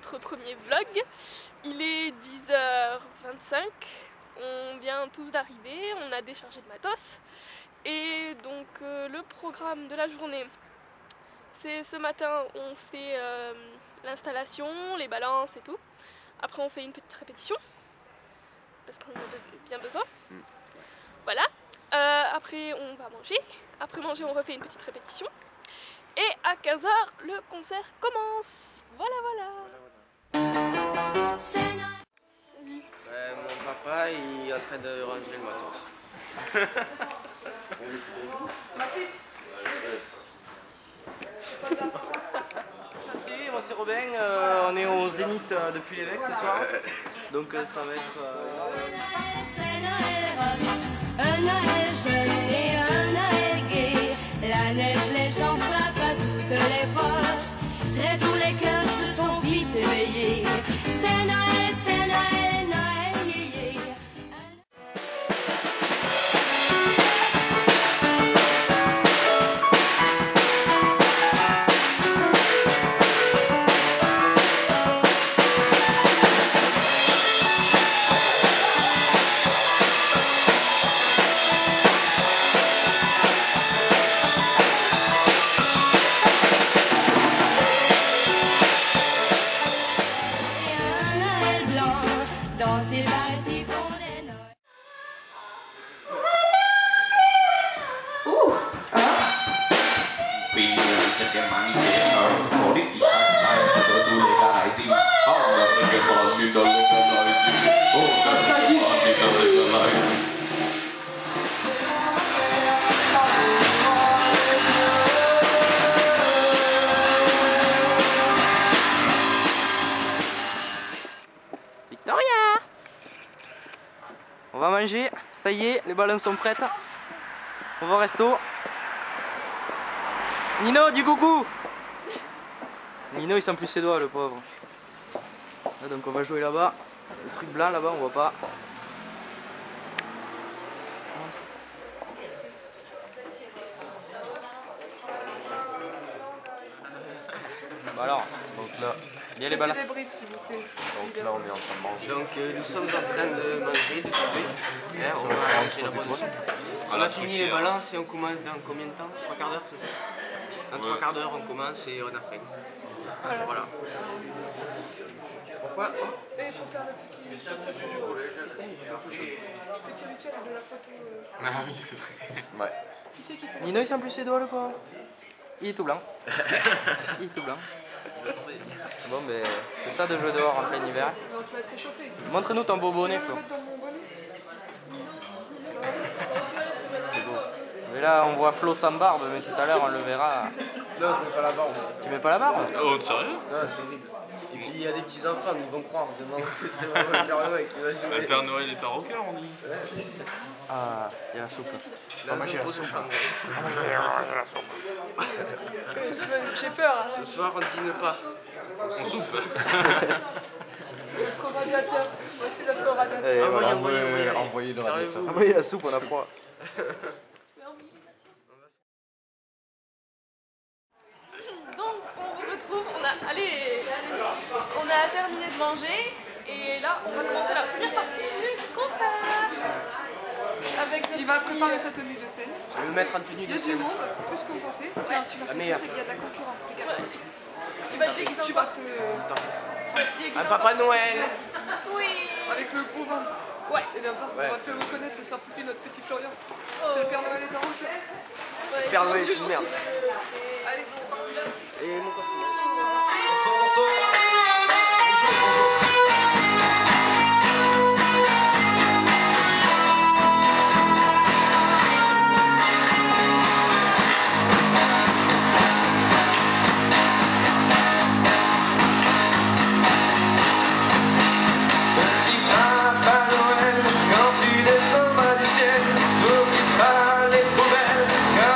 notre premier vlog. Il est 10h25, on vient tous d'arriver, on a déchargé de matos. Et donc le programme de la journée, c'est ce matin on fait l'installation, les balances et tout. Après on fait une petite répétition, parce qu'on en a bien besoin. Voilà. Après on va manger, après manger on refait une petite répétition. Et à 15h, le concert commence. Voilà, voilà. Mon papa, il est en train de ranger le matos. Mathis. Moi c'est Robin, on est au Zénith depuis l'évêque ce soir. Donc ça va être... Un Noël jeune et un Noël gai. La neige, les gens frappent à toutes les portes. Et tous les cœurs se sont vite éveillés. C'est Noël, Noël yéyé. Victoria! On va manger, ça y est, les ballons sont prêtes. On va au resto. Nino, du coucou! Nino il sent plus ses doigts, le pauvre. Là, donc on va jouer là-bas. Le truc blanc là-bas, on voit pas. Bah alors, donc là, il y a les ballons. Donc là on est en train de manger. Donc nous sommes en train de manger, de souper. On va manger la bonne soupe. On a fini les balances et on commence dans combien de temps? 3 quarts d'heure, c'est ça? Dans 3 quarts d'heure on commence et on a faim. Voilà. Pourquoi? Et il faut faire le petit rituel de la photo. Ah oui, c'est vrai. Ouais. Qui c'est qui fait? Nino il sent plus ses doigts, le pauvre. Il est tout blanc. Il est tout blanc. Bon ben c'est ça de jouer dehors en plein hiver. Non, tu vas être réchauffé ici. Montre-nous ton beau bonnet, Flo. C'est beau. Mais là on voit Flo sans barbe, mais tout à l'heure on le verra. Non, je mets pas la barbe. Tu mets pas la barbe? Oh, sérieux? Non, c'est horrible. Et puis il y a des petits enfants, ils vont croire demain que c'est vraiment le Père Noël qui va jouer. Le Père Noël est un rocker, on dit. Ah, il y a la soupe. On va manger la soupe. J'ai peur. Hein. Ce soir on dîne pas. On soupe. C'est notre radiateur. Voici notre radiateur. Allez, voilà, envoyez le radiateur. envoyez la soupe, on a froid. Donc on vous retrouve, on a terminé de manger et là on va commencer la première partie du concert. Avec Il va préparer sa tenue de scène. Je vais me mettre en tenue Il y de a du scène. monde, plus qu'on pensait. Tiens, tu vas La meilleure. c'est qu'il y a de la concurrence. Fais gaffe. Tu vas te déguiser en Tu quoi? vas te... Un Papa Noël. Oui. Avec le gros ventre. Ouais. Et bien, on va te faire reconnaître, ce sera Poupie, notre petit Florian. C'est le Père Noël est en route. Ouais, Père Noël est une merde. Allez, c'est parti. Et mon costume.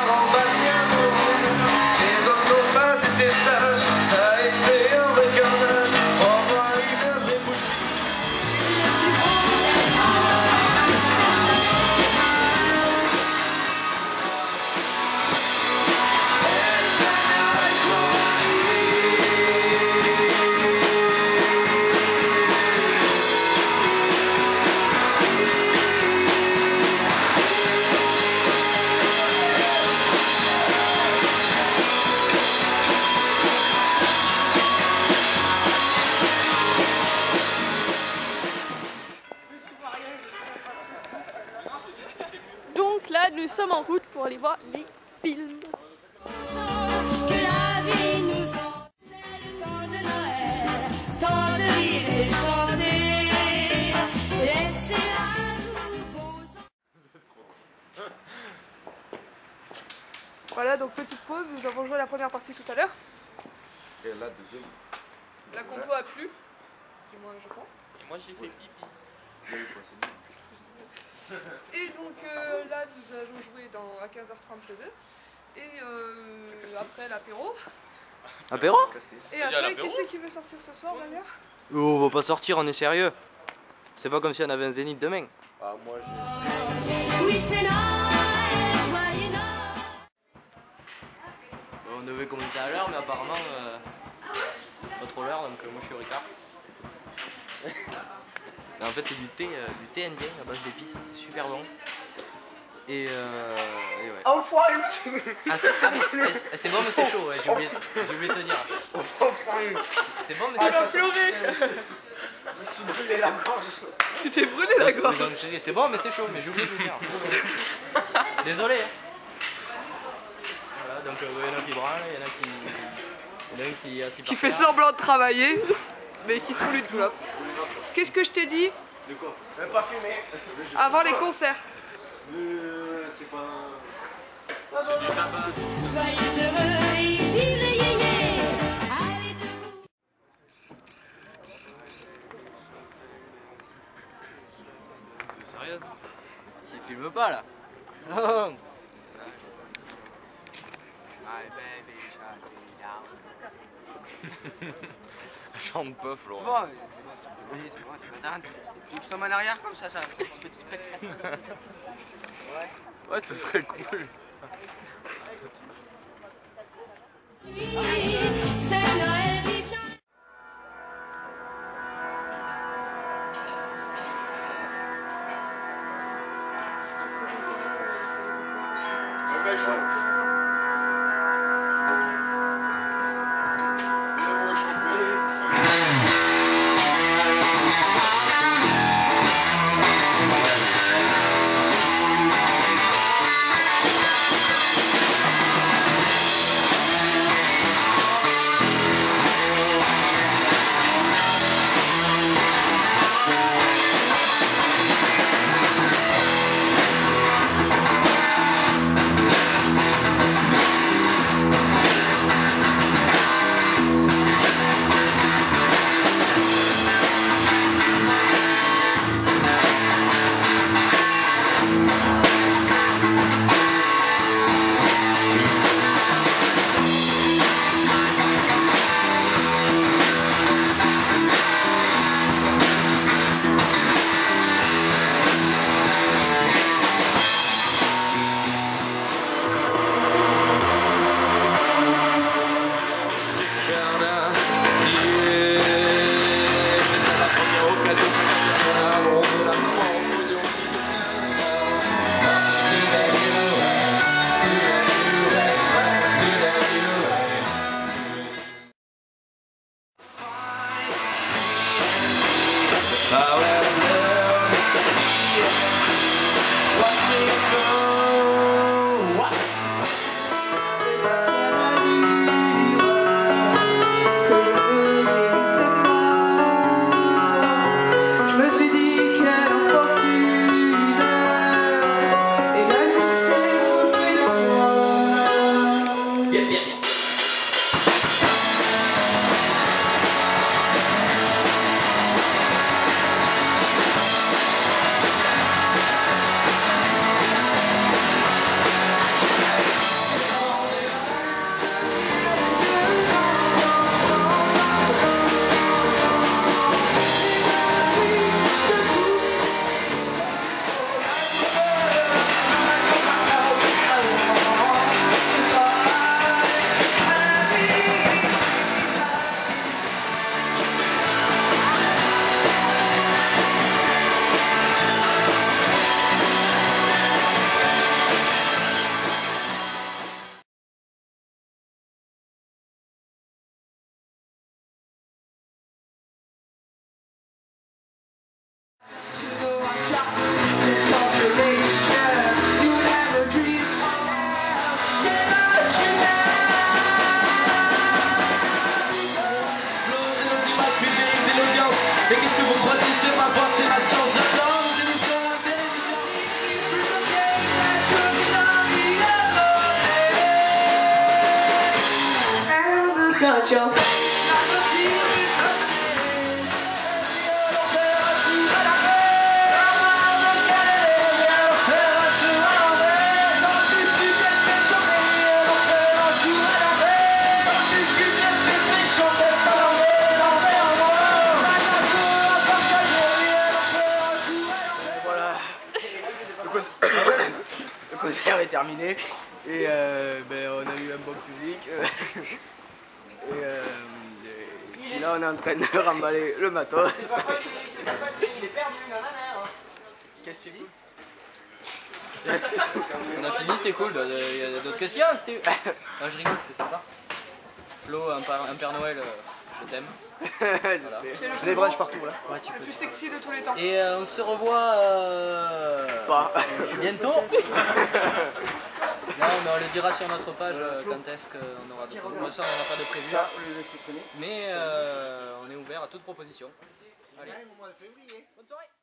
Ça a été un requin. nous sommes en route pour aller voir les films. Que la vie nous en... C'est le temps de Noël, temps de rire et chanter. Laissez-la tout beau. Voilà, donc petite pause, nous avons joué la première partie tout à l'heure. Et la deuxième. La compo a plu, du moins je crois. Moi j'ai fait pipi. Oui, quoi, c'est bien. Et donc là, nous allons jouer à 15h30 16h. Et après l'apéro. Apéro? Cassé. Et après, qui c'est qui veut sortir ce soir d'ailleurs? Oh, on va pas sortir, on est sérieux. C'est pas comme si on avait un zénith demain. Ah, moi j'ai. Oui, c'est Noël, joyeux Noël. On devait commencer à l'heure, mais apparemment, pas trop l'heure, donc moi je suis au Ricard. Mais en fait, c'est du thé indien à base d'épices, c'est super bon. Et ouais. Enfin Ah, c'est bon, mais c'est chaud, ouais, j'ai oublié de te dire. C'est bon, mais c'est chaud. Pleurer. Je me suis brûlé la gorge. Tu t'es brûlé la gorge. C'est bon, mais c'est chaud, mais j'ai oublié de le dire. Désolé. Hein. Voilà, donc il y en a qui branlent, il y en a qui est assis Qui par fait terre. semblant de travailler, mais qui se roule une clope. Qu'est-ce que je t'ai dit De quoi? Pas fumé. avant les concerts? C'est pas. Soyez heureux et vive les yéyés. Allez debout. Sérieux? Il filme pas là. Oh. Chante pas, Florent. C'est bon, oui, c'est bon, t'es contente. Tu veux que je tombe en arrière comme ça fait un petit peu de Ouais, ce serait cool. C'est Noël, vive Noël. touch your Le concert est terminé et ben, on a eu un bon public et puis là on est en train de remballer le matos. Qu'est-ce que tu dis? C'est tout. On a fini, c'était cool. Il y a d'autres questions, c'était... Non, je rigole, c'était sympa. Flo, un Père Noël, je t'aime. Voilà. J'ai des branches partout là. Ouais, tu Le peux. plus sexy de tous les temps. Et on se revoit Pas. bientôt. Non, mais on le dira sur notre page quand est-ce qu'on aura d'autres. Pour l'instant, on n'a pas de prévu. Mais on est ouvert à toute proposition. Allez, bonne soirée.